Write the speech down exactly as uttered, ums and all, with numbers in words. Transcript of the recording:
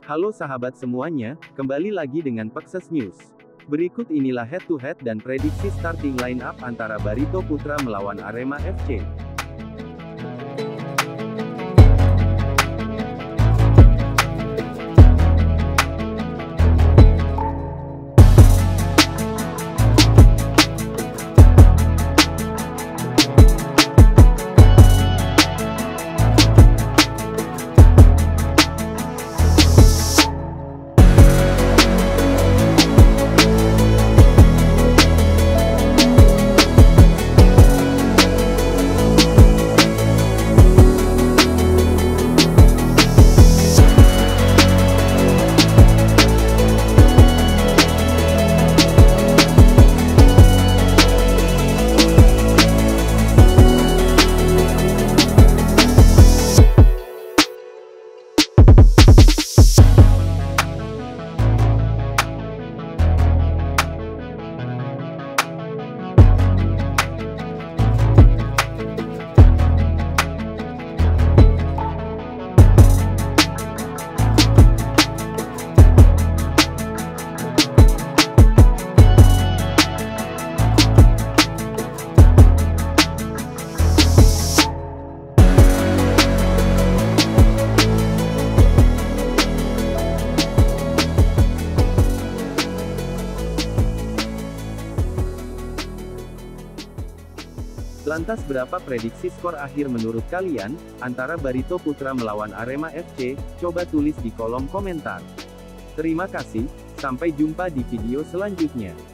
Halo sahabat semuanya, kembali lagi dengan Pekses News. Berikut inilah head-to-head dan prediksi starting line up antara Barito Putra melawan Arema F C. Lantas berapa prediksi skor akhir menurut kalian, antara Barito Putra melawan Arema F C? Coba tulis di kolom komentar. Terima kasih, sampai jumpa di video selanjutnya.